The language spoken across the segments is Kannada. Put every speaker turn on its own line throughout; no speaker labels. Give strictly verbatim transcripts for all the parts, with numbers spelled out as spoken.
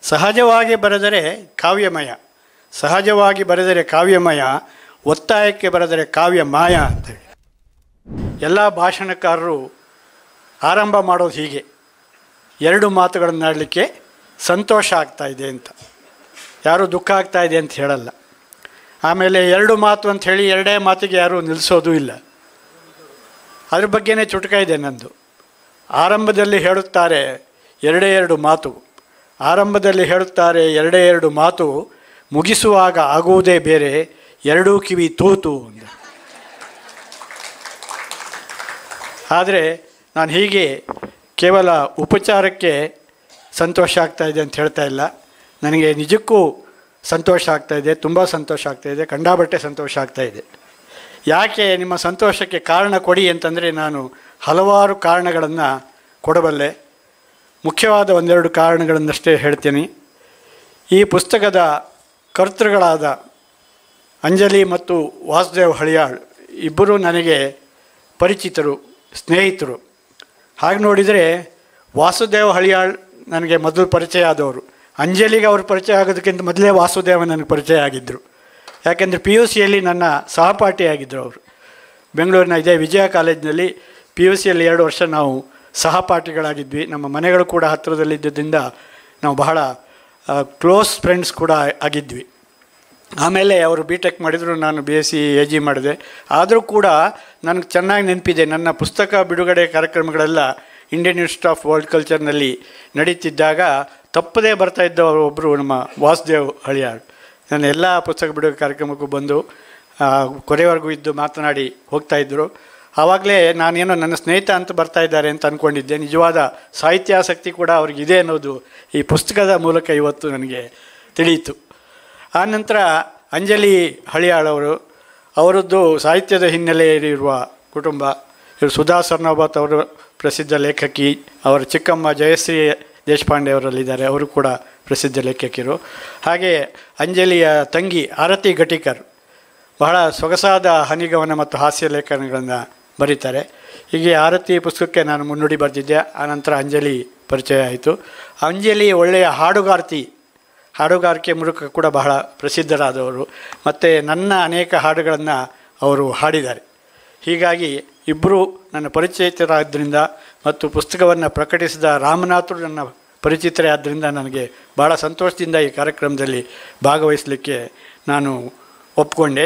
ಸಹಜವಾಗಿ ಬರೆದರೆ ಕಾವ್ಯಮಯ, ಸಹಜವಾಗಿ ಬರೆದರೆ ಕಾವ್ಯಮಯ, ಒತ್ತಾಯಕ್ಕೆ ಬರೆದರೆ ಕಾವ್ಯ ಮಾಯ ಅಂತೇಳಿ. ಎಲ್ಲ ಭಾಷಣಕಾರರು ಆರಂಭ ಮಾಡೋದು ಹೀಗೆ, ಎರಡು ಮಾತುಗಳನ್ನು ಆಡಲಿಕ್ಕೆ ಸಂತೋಷ ಆಗ್ತಾಯಿದೆ ಅಂತ, ಯಾರೂ ದುಃಖ ಆಗ್ತಾಯಿದೆ ಅಂತ ಹೇಳಲ್ಲ. ಆಮೇಲೆ ಎರಡು ಮಾತು ಅಂತ ಹೇಳಿ ಎರಡೇ ಮಾತಿಗೆ ಯಾರೂ ನಿಲ್ಲಿಸೋದು ಇಲ್ಲ. ಅದ್ರ ಬಗ್ಗೆನೇ ಚುಟುಕ ಇದೆ ನಂದು. ಆರಂಭದಲ್ಲಿ ಹೇಳುತ್ತಾರೆ ಎರಡೇ ಎರಡು ಮಾತು, ಆರಂಭದಲ್ಲಿ ಹೇಳುತ್ತಾರೆ ಎರಡೇ ಎರಡು ಮಾತು, ಮುಗಿಸುವಾಗ ಆಗುವುದೇ ಬೇರೆ, ಎರಡೂ ಕಿವಿ ತೂತು ಅಂದ. ಆದರೆ ನಾನು ಹೀಗೆ ಕೇವಲ ಉಪಚಾರಕ್ಕೆ ಸಂತೋಷ ಆಗ್ತಾಯಿದೆ ಅಂತ ಹೇಳ್ತಾ ಇಲ್ಲ, ನನಗೆ ನಿಜಕ್ಕೂ ಸಂತೋಷ ಆಗ್ತಾಯಿದೆ, ತುಂಬ ಸಂತೋಷ ಆಗ್ತಾಯಿದೆ, ಕಂಡಾಬಟ್ಟೆ ಸಂತೋಷ ಆಗ್ತಾಯಿದೆ. ಯಾಕೆ ನಿಮ್ಮ ಸಂತೋಷಕ್ಕೆ ಕಾರಣ ಕೊಡಿ ಅಂತಂದರೆ ನಾನು ಹಲವಾರು ಕಾರಣಗಳನ್ನು ಕೊಡಬಲ್ಲೆ. ಮುಖ್ಯವಾದ ಒಂದೆರಡು ಕಾರಣಗಳನ್ನಷ್ಟೇ ಹೇಳ್ತೀನಿ. ಈ ಪುಸ್ತಕದ ಕರ್ತೃಗಳಾದ ಅಂಜಲಿ ಮತ್ತು ವಾಸುದೇವ್ ಹಳಿಯಾಳ್ ಇಬ್ಬರೂ ನನಗೆ ಪರಿಚಿತರು, ಸ್ನೇಹಿತರು. ಹಾಗೆ ನೋಡಿದರೆ ವಾಸುದೇವ್ ಹಳಿಯಾಳ್ ನನಗೆ ಮೊದಲು ಪರಿಚಯ ಆದವರು. ಅಂಜಲಿಗೆ ಅವರು ಪರಿಚಯ ಆಗೋದಕ್ಕಿಂತ ಮೊದಲೇ ವಾಸುದೇವ ನನಗೆ ಪರಿಚಯ ಆಗಿದ್ದರು. ಯಾಕೆಂದರೆ ಪಿ ಯು ಸಿಯಲ್ಲಿ ನನ್ನ ಸಹಪಾಠಿಯಾಗಿದ್ದರು ಅವರು. ಬೆಂಗಳೂರಿನ ಇದೇ ವಿಜಯ ಕಾಲೇಜಿನಲ್ಲಿ ಪಿ ಯು ಸಿಯಲ್ಲಿ ಎರಡು ವರ್ಷ ನಾವು ಸಹಪಾಠಿಗಳಾಗಿದ್ವಿ. ನಮ್ಮ ಮನೆಗಳು ಕೂಡ ಹತ್ತಿರದಲ್ಲಿದ್ದರಿಂದ ನಾವು ಬಹಳ ಕ್ಲೋಸ್ ಫ್ರೆಂಡ್ಸ್ ಕೂಡ ಆಗಿದ್ವಿ. ಆಮೇಲೆ ಅವರು ಬಿ ಟೆಕ್ ಮಾಡಿದರು, ನಾನು B S C A G ಮಾಡಿದೆ. ಆದರೂ ಕೂಡ ನನಗೆ ಚೆನ್ನಾಗಿ ನೆನಪಿದೆ, ನನ್ನ ಪುಸ್ತಕ ಬಿಡುಗಡೆ ಕಾರ್ಯಕ್ರಮಗಳೆಲ್ಲ ಇಂಡಿಯನ್ ಇನ್ಸ್ಟಿಟ್ಯೂಟ್ ಆಫ್ ವರ್ಲ್ಡ್ ಕಲ್ಚರ್ನಲ್ಲಿ ನಡೀತಿದ್ದಾಗ ತಪ್ಪದೇ ಬರ್ತಾಯಿದ್ದವರು ಒಬ್ಬರು ನಮ್ಮ ವಾಸುದೇವ್ ಹಳಿಯಾಳ್. ನನ್ನ ಎಲ್ಲ ಪುಸ್ತಕ ಬಿಡುಗಡೆ ಕಾರ್ಯಕ್ರಮಕ್ಕೂ ಬಂದು ಕೊನೆವರೆಗೂ ಇದ್ದು ಮಾತನಾಡಿ ಹೋಗ್ತಾಯಿದ್ರು. ಆವಾಗಲೇ ನಾನೇನೋ ನನ್ನ ಸ್ನೇಹಿತ ಅಂತ ಬರ್ತಾ ಇದ್ದಾರೆ ಅಂತ ಅಂದ್ಕೊಂಡಿದ್ದೆ. ನಿಜವಾದ ಸಾಹಿತ್ಯಾಸಕ್ತಿ ಕೂಡ ಅವ್ರಿಗಿದೆ ಅನ್ನೋದು ಈ ಪುಸ್ತಕದ ಮೂಲಕ ಇವತ್ತು ನನಗೆ ತಿಳಿಯಿತು. ಆನಂತರ ಅಂಜಲಿ ಹಳಿಯಾಳ್ ಅವರು, ಅವರದ್ದು ಸಾಹಿತ್ಯದ ಹಿನ್ನೆಲೆ ಇರುವ ಕುಟುಂಬ. ಇವರು ಸುಧಾ ಸರ್ನೋಬತ್ ಅವರು ಪ್ರಸಿದ್ಧ ಲೇಖಕಿ, ಅವರ ಚಿಕ್ಕಮ್ಮ ಜಯಶ್ರೀ ದೇಶಪಾಂಡೆ ಅವರಲ್ಲಿದ್ದಾರೆ, ಅವರು ಕೂಡ ಪ್ರಸಿದ್ಧ ಲೇಖಕಿರು. ಹಾಗೆ ಅಂಜಲಿಯ ತಂಗಿ ಆರತಿ ಘಟಿಕರ್ ಬಹಳ ಸೊಗಸಾದ ಹನಿಗವನ ಮತ್ತು ಹಾಸ್ಯ ಲೇಖನಗಳನ್ನು ಬರೀತಾರೆ. ಹೀಗೆ ಆರತಿ ಪುಸ್ತಕಕ್ಕೆ ನಾನು ಮುನ್ನುಡಿ ಬರೆದಿದ್ದೆ. ಆನಂತರ ಅಂಜಲಿ ಪರಿಚಯ ಆಯಿತು. ಅಂಜಲಿ ಒಳ್ಳೆಯ ಹಾಡುಗಾರ್ತಿ, ಹಾಡುಗಾರಿಕೆ ಮೂಲಕ ಕೂಡ ಬಹಳ ಪ್ರಸಿದ್ಧರಾದವರು. ಮತ್ತು ನನ್ನ ಅನೇಕ ಹಾಡುಗಳನ್ನು ಅವರು ಹಾಡಿದ್ದಾರೆ. ಹೀಗಾಗಿ ಇಬ್ಬರು ನನ್ನ ಪರಿಚಿತರಾದ್ದರಿಂದ ಮತ್ತು ಪುಸ್ತಕವನ್ನು ಪ್ರಕಟಿಸಿದ ರಾಮನಾಥರು ನನ್ನ ಪರಿಚಿತರೇ ಆದ್ದರಿಂದ ನನಗೆ ಭಾಳ ಸಂತೋಷದಿಂದ ಈ ಕಾರ್ಯಕ್ರಮದಲ್ಲಿ ಭಾಗವಹಿಸಲಿಕ್ಕೆ ನಾನು ಒಪ್ಪಿಕೊಂಡೆ.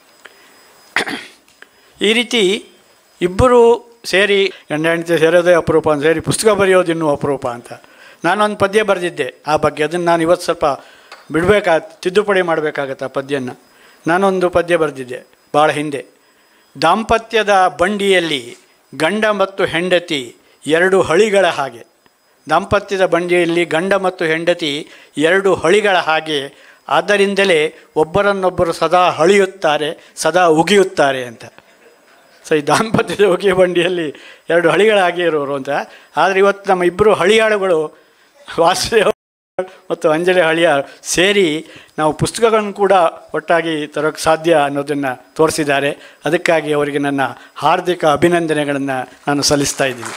ಈ ರೀತಿ ಇಬ್ಬರು ಸೇರಿ ಗಂಡ ಹೆಂಡತಿ ಸೇರೋದೇ ಅಪರೂಪ ಅಂತ ಸೇರಿ ಪುಸ್ತಕ ಬರೆಯೋದು ಇನ್ನೂ ಅಪರೂಪ ಅಂತ ನಾನೊಂದು ಪದ್ಯ ಬರೆದಿದ್ದೆ. ಆ ಬಗ್ಗೆ ಅದನ್ನು ನಾನು ಇವತ್ತು ಸ್ವಲ್ಪ ಬಿಡಬೇಕಾಗ ತಿದ್ದುಪಡಿ ಮಾಡಬೇಕಾಗತ್ತೆ. ಆ ಪದ್ಯನ ನಾನೊಂದು ಪದ್ಯ ಬರೆದಿದ್ದೆ ಭಾಳ ಹಿಂದೆ. ದಾಂಪತ್ಯದ ಬಂಡಿಯಲ್ಲಿ ಗಂಡ ಮತ್ತು ಹೆಂಡತಿ ಎರಡು ಹಳಿಗಳ ಹಾಗೆ, ದಾಂಪತ್ಯದ ಬಂಡಿಯಲ್ಲಿ ಗಂಡ ಮತ್ತು ಹೆಂಡತಿ ಎರಡು ಹಳಿಗಳ ಹಾಗೆ, ಆದ್ದರಿಂದಲೇ ಒಬ್ಬರನ್ನೊಬ್ಬರು ಸದಾ ಹಳಿಯುತ್ತಾರೆ, ಸದಾ ಉಗಿಯುತ್ತಾರೆ ಅಂತ. ಸೊ ಈ ದಾಂಪತ್ಯದ ಉಗಿಯ ಬಂಡಿಯಲ್ಲಿ ಎರಡು ಹಳಿಗಳ ಹಾಗೆ ಇರೋರು ಅಂತ. ಆದರೆ ಇವತ್ತು ನಮ್ಮ ಇಬ್ಬರು ಹಳಿಯಾಳುಗಳು ವಾಸುದೇವ ಮತ್ತು ಅಂಜಲಿ ಹಳಿಯಾಳ್ ಸೇರಿ ನಾವು ಪುಸ್ತಕಗಳನ್ನು ಕೂಡ ಒಟ್ಟಾಗಿ ತರೋಕ್ಕೆ ಸಾಧ್ಯ ಅನ್ನೋದನ್ನು ತೋರಿಸಿದ್ದಾರೆ. ಅದಕ್ಕಾಗಿ ಅವರಿಗೆ ನನ್ನ ಹಾರ್ದಿಕ ಅಭಿನಂದನೆಗಳನ್ನು ನಾನು ಸಲ್ಲಿಸ್ತಾ ಇದ್ದೀನಿ.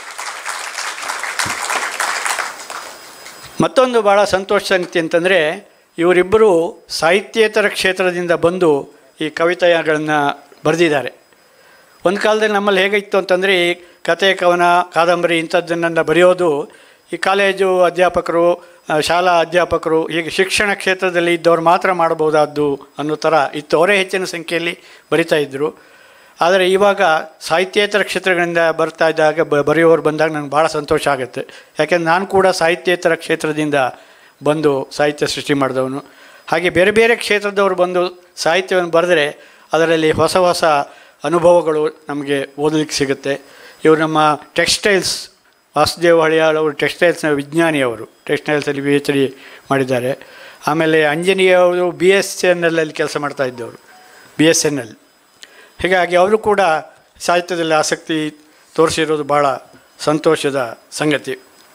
ಮತ್ತೊಂದು ಭಾಳ ಸಂತೋಷ ಸಂಗತಿ ಅಂತಂದರೆ, ಇವರಿಬ್ಬರು ಸಾಹಿತ್ಯೇತರ ಕ್ಷೇತ್ರದಿಂದ ಬಂದು ಈ ಕವಿತೆಗಳನ್ನು ಬರೆದಿದ್ದಾರೆ. ಒಂದು ಕಾಲದಲ್ಲಿ ನಮ್ಮಲ್ಲಿ ಹೇಗಿತ್ತು ಅಂತಂದರೆ, ಈ ಕತೆ, ಕವನ, ಕಾದಂಬರಿ ಇಂಥದ್ದನ್ನು ಬರೆಯೋದು ಈ ಕಾಲೇಜು ಅಧ್ಯಾಪಕರು, ಶಾಲಾ ಅಧ್ಯಾಪಕರು, ಹೀಗೆ ಶಿಕ್ಷಣ ಕ್ಷೇತ್ರದಲ್ಲಿ ಇದ್ದವ್ರು ಮಾತ್ರ ಮಾಡಬಹುದಾದ್ದು ಅನ್ನೋ ಥರ ಇತ್ತು. ಅವರೇ ಹೆಚ್ಚಿನ ಸಂಖ್ಯೆಯಲ್ಲಿ ಬರಿತಾ ಇದ್ದರು. ಆದರೆ ಇವಾಗ ಸಾಹಿತ್ಯೇತರ ಕ್ಷೇತ್ರಗಳಿಂದ ಬರ್ತಾ ಇದ್ದಾಗ ಬ ಬರೆಯೋರು ಬಂದಾಗ ನನಗೆ ಭಾಳ ಸಂತೋಷ ಆಗುತ್ತೆ. ಯಾಕೆಂದ್ರೆ ನಾನು ಕೂಡ ಸಾಹಿತ್ಯೇತರ ಕ್ಷೇತ್ರದಿಂದ ಬಂದು ಸಾಹಿತ್ಯ ಸೃಷ್ಟಿ ಮಾಡಿದವನು. ಹಾಗೆ ಬೇರೆ ಬೇರೆ ಕ್ಷೇತ್ರದವರು ಬಂದು ಸಾಹಿತ್ಯವನ್ನು ಬರೆದರೆ ಅದರಲ್ಲಿ ಹೊಸ ಹೊಸ ಅನುಭವಗಳು ನಮಗೆ ಓದಲಿಕ್ಕೆ ಸಿಗುತ್ತೆ. ಇವರು ನಮ್ಮ ಟೆಕ್ಸ್ಟೈಲ್ಸ್, ವಾಸುದೇವ್ ಹಳಿಯಾಳ್ ಅವರು ಟೆಕ್ಸ್ಟೈಲ್ಸ್ನ ವಿಜ್ಞಾನಿ, ಅವರು ಟೆಕ್ಸ್ಟೈಲ್ಸಲ್ಲಿ ಪಿ ಎಚ್ ಡಿ ಮಾಡಿದ್ದಾರೆ. ಆಮೇಲೆ ಅಂಜನಿಯವರು ಬಿ ಎಸ್ ಎನ್ ಎಲ್ಲಲ್ಲಿ ಕೆಲಸ ಮಾಡ್ತಾಯಿದ್ದವರು, ಬಿ ಎಸ್ ಎನ್ ಎಲ್. ಹೀಗಾಗಿ ಅವರು ಕೂಡ ಸಾಹಿತ್ಯದಲ್ಲಿ ಆಸಕ್ತಿ ತೋರಿಸಿರೋದು ಭಾಳ ಸಂತೋಷದ ಸಂಗತಿ.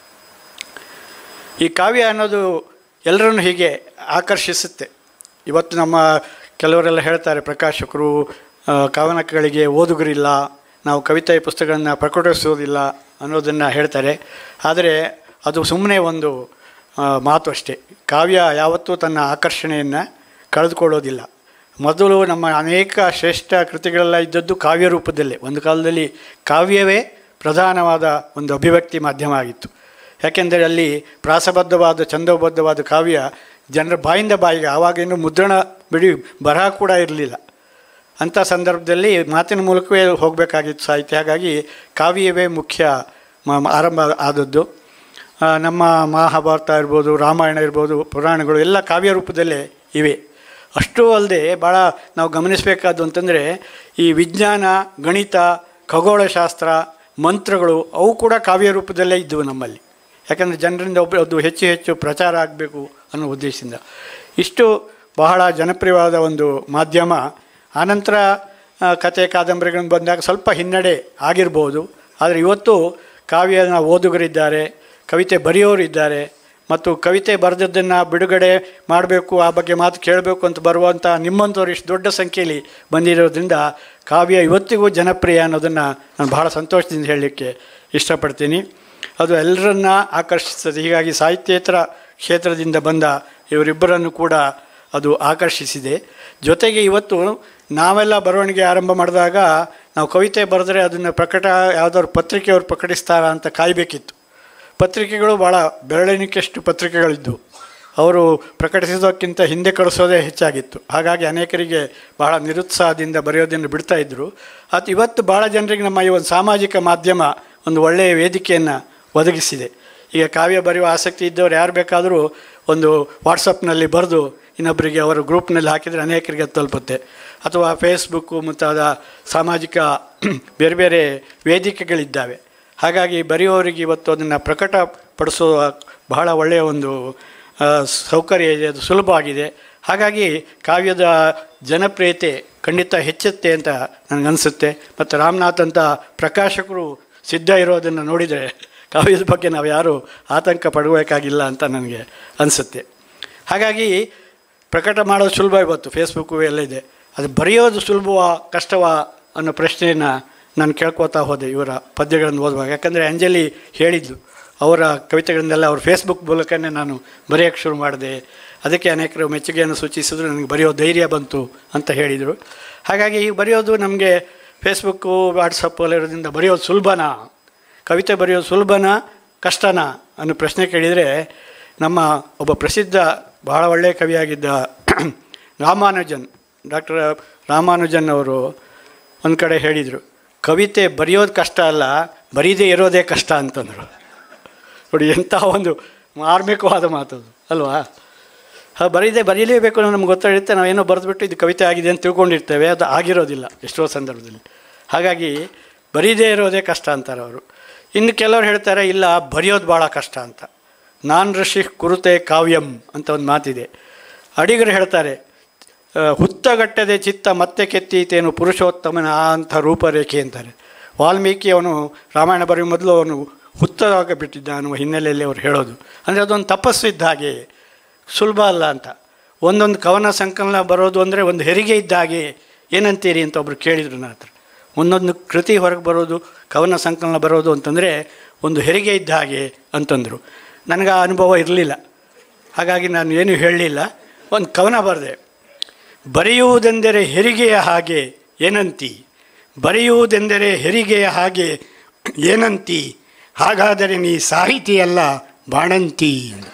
ಈ ಕಾವ್ಯ ಅನ್ನೋದು ಎಲ್ಲರನ್ನು ಹೀಗೆ ಆಕರ್ಷಿಸುತ್ತೆ. ಇವತ್ತು ನಮ್ಮ ಕೆಲವರೆಲ್ಲ ಹೇಳ್ತಾರೆ, ಪ್ರಕಾಶಕರು ಕವನಗಳಿಗೆ ಓದುಗರಿಲ್ಲ, ನಾವು ಕವಿತೆ ಪುಸ್ತಕಗಳನ್ನು ಪ್ರಕಟಿಸೋದಿಲ್ಲ ಅನ್ನೋದನ್ನು ಹೇಳ್ತಾರೆ. ಆದರೆ ಅದು ಸುಮ್ಮನೆ ಒಂದು ಮಾತು ಅಷ್ಟೇ. ಕಾವ್ಯ ಯಾವತ್ತೂ ತನ್ನ ಆಕರ್ಷಣೆಯನ್ನು ಕಳೆದುಕೊಳ್ಳೋದಿಲ್ಲ. ಮೊದಲು ನಮ್ಮ ಅನೇಕ ಶ್ರೇಷ್ಠ ಕೃತಿಗಳೆಲ್ಲ ಇದ್ದದ್ದು ಕಾವ್ಯ ರೂಪದಲ್ಲೇ. ಒಂದು ಕಾಲದಲ್ಲಿ ಕಾವ್ಯವೇ ಪ್ರಧಾನವಾದ ಒಂದು ಅಭಿವ್ಯಕ್ತಿ ಮಾಧ್ಯಮ ಆಗಿತ್ತು. ಯಾಕೆಂದರೆ ಅಲ್ಲಿ ಪ್ರಾಸಬದ್ಧವಾದ ಛಂದೋಬದ್ಧವಾದ ಕಾವ್ಯ ಜನರ ಬಾಯಿಂದ ಬಾಯಿಗೆ, ಆವಾಗೇನು ಮುದ್ರಣ ಬಿಡಿ ಬರಹ ಕೂಡ ಇರಲಿಲ್ಲ. ಅಂಥ ಸಂದರ್ಭದಲ್ಲಿ ಮಾತಿನ ಮೂಲಕವೇ ಹೋಗಬೇಕಾಗಿತ್ತು ಸಾಹಿತ್ಯ. ಹಾಗಾಗಿ ಕಾವ್ಯವೇ ಮುಖ್ಯ ಆರಂಭ ಆದದ್ದು. ನಮ್ಮ ಮಹಾಭಾರತ ಇರ್ಬೋದು, ರಾಮಾಯಣ ಇರ್ಬೋದು, ಪುರಾಣಗಳು ಎಲ್ಲ ಕಾವ್ಯ ರೂಪದಲ್ಲೇ ಇವೆ. ಅಷ್ಟೂ ಅಲ್ಲದೆ ಭಾಳ ನಾವು ಗಮನಿಸಬೇಕಾದ್ದು ಅಂತಂದರೆ ಈ ವಿಜ್ಞಾನ, ಗಣಿತ, ಖಗೋಳಶಾಸ್ತ್ರ, ಮಂತ್ರಗಳು ಅವು ಕೂಡ ಕಾವ್ಯ ರೂಪದಲ್ಲೇ ಇದ್ದವು ನಮ್ಮಲ್ಲಿ. ಯಾಕಂದರೆ ಜನರಿಂದ ಒಬ್ಬ ಅದು ಹೆಚ್ಚು ಹೆಚ್ಚು ಪ್ರಚಾರ ಆಗಬೇಕು ಅನ್ನೋ ಉದ್ದೇಶದಿಂದ ಇಷ್ಟು ಬಹಳ ಜನಪ್ರಿಯವಾದ ಒಂದು ಮಾಧ್ಯಮ. ಆನಂತರ ಕತೆ ಕಾದಂಬರಿಗಳನ್ನು ಬಂದಾಗ ಸ್ವಲ್ಪ ಹಿನ್ನಡೆ ಆಗಿರ್ಬೋದು. ಆದರೆ ಇವತ್ತು ಕಾವ್ಯನ ಓದುಗರಿದ್ದಾರೆ, ಕವಿತೆ ಬರೆಯೋರಿದ್ದಾರೆ, ಮತ್ತು ಕವಿತೆ ಬರೆದದ್ದನ್ನು ಬಿಡುಗಡೆ ಮಾಡಬೇಕು, ಆ ಬಗ್ಗೆ ಮಾತು ಕೇಳಬೇಕು ಅಂತ ಬರುವಂಥ ನಿಮ್ಮಂಥವ್ರು ಇಷ್ಟು ದೊಡ್ಡ ಸಂಖ್ಯೆಯಲ್ಲಿ ಬಂದಿರೋದ್ರಿಂದ ಕಾವ್ಯ ಇವತ್ತಿಗೂ ಜನಪ್ರಿಯ ಅನ್ನೋದನ್ನು ನಾನು ಬಹಳ ಸಂತೋಷದಿಂದ ಹೇಳಲಿಕ್ಕೆ ಇಷ್ಟಪಡ್ತೀನಿ. ಅದು ಎಲ್ಲರನ್ನ ಆಕರ್ಷಿಸ್ತದೆ. ಹೀಗಾಗಿ ಸಾಹಿತ್ಯೇತರ ಕ್ಷೇತ್ರದಿಂದ ಬಂದ ಇವರಿಬ್ಬರನ್ನು ಕೂಡ ಅದು ಆಕರ್ಷಿಸಿದೆ. ಜೊತೆಗೆ ಇವತ್ತು ನಾವೆಲ್ಲ ಬರವಣಿಗೆ ಆರಂಭ ಮಾಡಿದಾಗ ನಾವು ಕವಿತೆ ಬರೆದ್ರೆ ಅದನ್ನು ಪ್ರಕಟ ಯಾವುದಾದ್ರು ಪತ್ರಿಕೆಯವರು ಪ್ರಕಟಿಸ್ತಾರಾ ಅಂತ ಕಾಯಬೇಕಿತ್ತು. ಪತ್ರಿಕೆಗಳು ಭಾಳ ಬೆರಳೆಣಿಕೆಯಷ್ಟು ಪತ್ರಿಕೆಗಳಿದ್ದವು. ಅವರು ಪ್ರಕಟಿಸೋದಕ್ಕಿಂತ ಹಿಂದೆ ಕಳಿಸೋದೇ ಹೆಚ್ಚಾಗಿತ್ತು. ಹಾಗಾಗಿ ಅನೇಕರಿಗೆ ಬಹಳ ನಿರುತ್ಸಾಹದಿಂದ ಬರೆಯೋದನ್ನು ಬಿಡ್ತಾಯಿದ್ರು. ಅದು ಇವತ್ತು ಭಾಳ ಜನರಿಗೆ ನಮ್ಮ ಈ ಒಂದು ಸಾಮಾಜಿಕ ಮಾಧ್ಯಮ ಒಂದು ಒಳ್ಳೆಯ ವೇದಿಕೆಯನ್ನು ಒದಗಿಸಿದೆ. ಈಗ ಕಾವ್ಯ ಬರೆಯುವ ಆಸಕ್ತಿ ಇದ್ದವರು ಯಾರು ಬೇಕಾದರೂ ಒಂದು ವಾಟ್ಸಪ್ನಲ್ಲಿ ಬರೆದು ಇನ್ನೊಬ್ಬರಿಗೆ ಅವರ ಗ್ರೂಪ್ನಲ್ಲಿ ಹಾಕಿದರೆ ಅನೇಕರಿಗೆ ಅದು ತಲುಪುತ್ತೆ. ಅಥವಾ ಫೇಸ್ಬುಕ್ಕು ಮುಂತಾದ ಸಾಮಾಜಿಕ ಬೇರೆ ಬೇರೆ ವೇದಿಕೆಗಳಿದ್ದಾವೆ. ಹಾಗಾಗಿ ಬರೆಯುವವರಿಗೆ ಇವತ್ತು ಅದನ್ನು ಪ್ರಕಟಪಡಿಸೋ ಬಹಳ ಒಳ್ಳೆಯ ಒಂದು ಸೌಕರ್ಯ ಇದೆ, ಅದು ಸುಲಭ ಆಗಿದೆ. ಹಾಗಾಗಿ ಕಾವ್ಯದ ಜನಪ್ರಿಯತೆ ಖಂಡಿತ ಹೆಚ್ಚುತ್ತೆ ಅಂತ ನನಗನ್ಸುತ್ತೆ. ಮತ್ತು ರಾಮನಾಥ್ ಅಂತ ಪ್ರಕಾಶಕರು ಸಿದ್ಧ ಇರೋದನ್ನು ನೋಡಿದರೆ ಕಾವ್ಯದ ಬಗ್ಗೆ ನಾವು ಯಾರೂ ಆತಂಕ ಪಡಬೇಕಾಗಿಲ್ಲ ಅಂತ ನನಗೆ ಅನಿಸುತ್ತೆ. ಹಾಗಾಗಿ ಪ್ರಕಟ ಮಾಡೋದು ಸುಲಭ. ಇವತ್ತು ಫೇಸ್ಬುಕ್ಕು ಎಲ್ಲ ಇದೆ. ಅದು ಬರೆಯೋದು ಸುಲಭವಾ ಕಷ್ಟವಾ ಅನ್ನೋ ಪ್ರಶ್ನೆಯನ್ನು ನಾನು ಕೇಳ್ಕೋತಾ ಹೋದೆ ಇವರ ಪದ್ಯಗಳನ್ನು ಓದುವಾಗ. ಯಾಕಂದರೆ ಅಂಜಲಿ ಹೇಳಿದ್ಲು, ಅವರ ಕವಿತೆಗಳನ್ನೆಲ್ಲ ಅವ್ರ ಫೇಸ್ಬುಕ್ ಮೂಲಕನೇ ನಾನು ಬರೆಯೋಕ್ಕೆ ಶುರು ಮಾಡಿದೆ, ಅದಕ್ಕೆ ಅನೇಕರು ಮೆಚ್ಚುಗೆಯನ್ನು ಸೂಚಿಸಿದ್ರು, ನನಗೆ ಬರೆಯೋ ಧೈರ್ಯ ಬಂತು ಅಂತ ಹೇಳಿದರು. ಹಾಗಾಗಿ ಈಗ ಬರೆಯೋದು ನಮಗೆ ಫೇಸ್ಬುಕ್ಕು ವಾಟ್ಸಪ್ಪು ಎಲ್ಲ ಇರೋದ್ರಿಂದ ಬರೆಯೋದು ಸುಲಭನಾ, ಕವಿತೆ ಬರೆಯೋದು ಸುಲಭನಾ ಕಷ್ಟನಾ ಅನ್ನೋ ಪ್ರಶ್ನೆ ಕೇಳಿದರೆ, ನಮ್ಮ ಒಬ್ಬ ಪ್ರಸಿದ್ಧ ಬಹಳ ಒಳ್ಳೆಯ ಕವಿಯಾಗಿದ್ದ ರಾಮಾನುಜನ್, ಡಾಕ್ಟರ್ ರಾಮಾನುಜನ್ ಅವರು ಒಂದು ಕಡೆ ಹೇಳಿದರು, ಕವಿತೆ ಬರೆಯೋದು ಕಷ್ಟ ಅಲ್ಲ, ಬರೀದೇ ಇರೋದೇ ಕಷ್ಟ ಅಂತಂದರು. ನೋಡಿ ಎಂಥ ಒಂದು ಮಾರ್ಮಿಕವಾದ ಮಾತದು ಅಲ್ವಾ. ಹಾಂ, ಬರೀದೇ ಬರೀಲೇಬೇಕು ಅನ್ನೋ ನಮ್ಗೆ ಗೊತ್ತಾಗಿರುತ್ತೆ. ನಾವೇನೋ ಬರೆದ್ಬಿಟ್ಟು ಇದು ಕವಿತೆ ಆಗಿದೆ ಅಂತ ತಿಳ್ಕೊಂಡಿರ್ತೇವೆ, ಅದು ಆಗಿರೋದಿಲ್ಲ ಎಷ್ಟೋ ಸಂದರ್ಭದಲ್ಲಿ. ಹಾಗಾಗಿ ಬರೀದೇ ಇರೋದೇ ಕಷ್ಟ ಅಂತಾರೆ ಅವರು. ಇನ್ನು ಕೆಲವರು ಹೇಳ್ತಾರೆ ಇಲ್ಲ ಬರೆಯೋದು ಭಾಳ ಕಷ್ಟ ಅಂತ. ನಾನ್ ಋಷಿ ಕುರುತೆ ಕಾವ್ಯಂ ಅಂತ ಒಂದು ಮಾತಿದೆ. ಅಡಿಗರು ಹೇಳ್ತಾರೆ, ಹುತ್ತಗಟ್ಟದೆ ಚಿತ್ತ ಮತ್ತೆ ಕೆತ್ತೀತೇನು ಪುರುಷೋತ್ತಮನ ಅಂಥ ರೂಪರೇಖೆ ಅಂತಾರೆ. ವಾಲ್ಮೀಕಿ ಅವನು ರಾಮಾಯಣ ಬರೆಯುವ ಮೊದಲು ಅವನು ಹುತ್ತದಾಗ ಬಿಟ್ಟಿದ್ದ ಅನ್ನುವ ಹಿನ್ನೆಲೆಯಲ್ಲಿ ಅವ್ರು ಹೇಳೋದು. ಅಂದರೆ ಅದೊಂದು ತಪಸ್ಸು ಇದ್ದ ಹಾಗೆ, ಸುಲಭ ಅಲ್ಲ ಅಂತ. ಒಂದೊಂದು ಕವನ ಸಂಕಲನ ಬರೋದು ಅಂದರೆ ಒಂದು ಹೆರಿಗೆ ಇದ್ದ ಹಾಗೆ, ಏನಂತೀರಿ ಅಂತ ಒಬ್ಬರು ಕೇಳಿದರು ನನ್ನ ಹತ್ರ. ಒಂದೊಂದು ಕೃತಿ ಹೊರಗೆ ಬರೋದು, ಕವನ ಸಂಕಲನ ಬರೋದು ಅಂತಂದರೆ ಒಂದು ಹೆರಿಗೆ ಇದ್ದ ಹಾಗೆ ಅಂತಂದರು. ನನಗೆ ಆ ಅನುಭವ ಇರಲಿಲ್ಲ, ಹಾಗಾಗಿ ನಾನು ಏನೂ ಹೇಳಲಿಲ್ಲ. ಒಂದು ಕವನ ಬರೆದೆ. ಬರೆಯುವುದೆಂದರೆ ಹೆರಿಗೆಯ ಹಾಗೆ ಏನಂತಿ, ಬರೆಯುವುದೆಂದರೆ ಹೆರಿಗೆಯ ಹಾಗೆ ಏನಂತಿ, ಹಾಗಾದರೆ ನೀ ಸಾಹಿತಿಯಲ್ಲ ಬಾಣಂತಿ.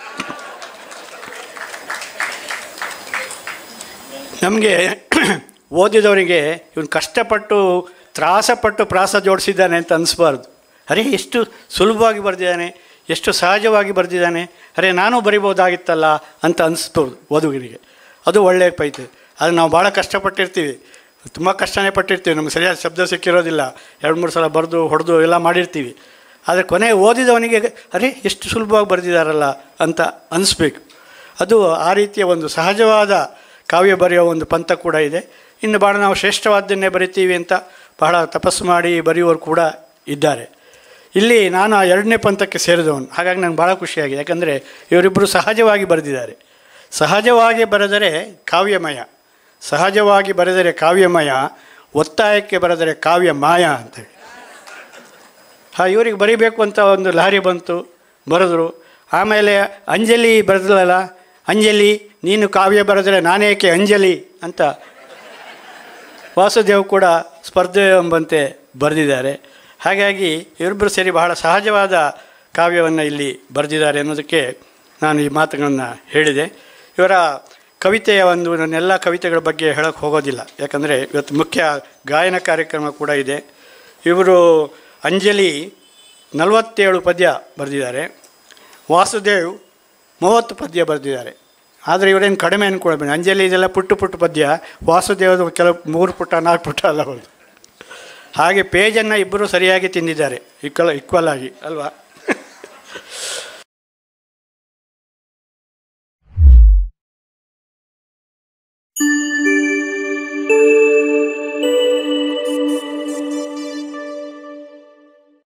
ನಮಗೆ ಓದಿದವರಿಗೆ ಇವನು ಕಷ್ಟಪಟ್ಟು ತ್ರಾಸಪಟ್ಟು ಪ್ರಾಸ ಜೋಡಿಸಿದ್ದಾನೆ ಅಂತ ಅನಿಸ್ಬಾರ್ದು. ಅರೆ ಎಷ್ಟು ಸುಲಭವಾಗಿ ಬರೆದಿದ್ದಾನೆ, ಎಷ್ಟು ಸಹಜವಾಗಿ ಬರೆದಿದ್ದಾನೆ, ಅರೆ ನಾನು ಬರಿಬೋದಾಗಿತ್ತಲ್ಲ ಅಂತ ಅನಿಸ್ಬೋದು ಓದುಗರಿಗೆ. ಅದು ಒಳ್ಳೆಯ ಪೈತೆ. ಅದು ನಾವು ಭಾಳ ಕಷ್ಟಪಟ್ಟಿರ್ತೀವಿ, ತುಂಬ ಕಷ್ಟನೇ ಪಟ್ಟಿರ್ತೀವಿ, ನಮ್ಗೆ ಸರಿಯಾದ ಶಬ್ದ ಸಿಕ್ಕಿರೋದಿಲ್ಲ, ಎರಡು ಮೂರು ಸಲ ಬರೆದು ಹೊಡೆದು ಎಲ್ಲ ಮಾಡಿರ್ತೀವಿ. ಆದರೆ ಕೊನೆ ಓದಿದವನಿಗೆ ಅರೆ ಎಷ್ಟು ಸುಲಭವಾಗಿ ಬರೆದಿದ್ದಾರಲ್ಲ ಅಂತ ಅನಿಸ್ಬೇಕು. ಅದು ಆ ರೀತಿಯ ಒಂದು ಸಹಜವಾದ ಕಾವ್ಯ ಬರೆಯೋ ಒಂದು ಪಂಥ ಕೂಡ ಇದೆ. ಇನ್ನು ಭಾಳ ನಾವು ಶ್ರೇಷ್ಠವಾದ್ದನ್ನೇ ಬರಿತೀವಿ ಅಂತ ಬಹಳ ತಪಸ್ಸು ಮಾಡಿ ಬರೆಯುವವರು ಕೂಡ ಇದ್ದಾರೆ. ಇಲ್ಲಿ ನಾನು ಆ ಎರಡನೇ ಪಂಥಕ್ಕೆ ಸೇರಿದವನು. ಹಾಗಾಗಿ ನಂಗೆ ಭಾಳ ಖುಷಿಯಾಗಿದೆ. ಯಾಕಂದರೆ ಇವರಿಬ್ಬರು ಸಹಜವಾಗಿ ಬರೆದಿದ್ದಾರೆ. ಸಹಜವಾಗಿ ಬರೆದರೆ ಕಾವ್ಯಮಯ, ಸಹಜವಾಗಿ ಬರೆದರೆ ಕಾವ್ಯಮಯ, ಒತ್ತಾಯಕ್ಕೆ ಬರೆದರೆ ಕಾವ್ಯ ಮಾಯ ಅಂತೇಳಿ. ಹಾಂ, ಇವ್ರಿಗೆ ಬರೀಬೇಕು ಅಂತ ಒಂದು ಲಹರಿ ಬಂತು, ಬರೆದ್ರು. ಆಮೇಲೆ ಅಂಜಲಿ ಬರೆದಲ್ಲ, ಅಂಜಲಿ ನೀನು ಕಾವ್ಯ ಬರೆದರೆ ನಾನೇಕೆ ಅಂಜಲಿ ಅಂತ ವಾಸುದೇವ್ ಕೂಡ ಸ್ಪರ್ಧೆ ಎಂಬಂತೆ ಬರೆದಿದ್ದಾರೆ. ಹಾಗಾಗಿ ಇವರಿಬ್ಬರು ಸೇರಿ ಬಹಳ ಸಹಜವಾದ ಕಾವ್ಯವನ್ನು ಇಲ್ಲಿ ಬರೆದಿದ್ದಾರೆ ಅನ್ನೋದಕ್ಕೆ ನಾನು ಈ ಮಾತುಗಳನ್ನು ಹೇಳಿದೆ. ಇವರ ಕವಿತೆಯ ಒಂದು ನನ್ನೆಲ್ಲ ಕವಿತೆಗಳ ಬಗ್ಗೆ ಹೇಳೋಕ್ಕೆ ಹೋಗೋದಿಲ್ಲ, ಯಾಕಂದರೆ ಇವತ್ತು ಮುಖ್ಯ ಗಾಯನ ಕಾರ್ಯಕ್ರಮ ಕೂಡ ಇದೆ. ಇವರು ಅಂಜಲಿ ನಲವತ್ತೇಳು ಪದ್ಯ ಬರೆದಿದ್ದಾರೆ, ವಾಸುದೇವ್ ಮೂವತ್ತು ಪದ್ಯ ಬರೆದಿದ್ದಾರೆ. ಆದರೆ ಇವರೇನು ಕಡಿಮೆ ಅಂದ್ಕೊಳ್ಬೇಡಿ, ಅಂಜಲಿ ಇದೆಲ್ಲ ಪುಟ್ಟು ಪುಟ್ಟು ಪದ್ಯ, ವಾಸುದೇವದ ಕೆಲವು ಮೂರು ಪುಟ ನಾಲ್ಕು ಪುಟ ಅಲ್ಲ ಬರೋದು. ಹಾಗೆ ಪೇಜನ್ನು ಇಬ್ಬರು ಸರಿಯಾಗಿ ತಿಂದಿದ್ದಾರೆ, ಈಕ್ವಲ್ ಈಕ್ವಲ್ ಆಗಿ ಅಲ್ವಾ.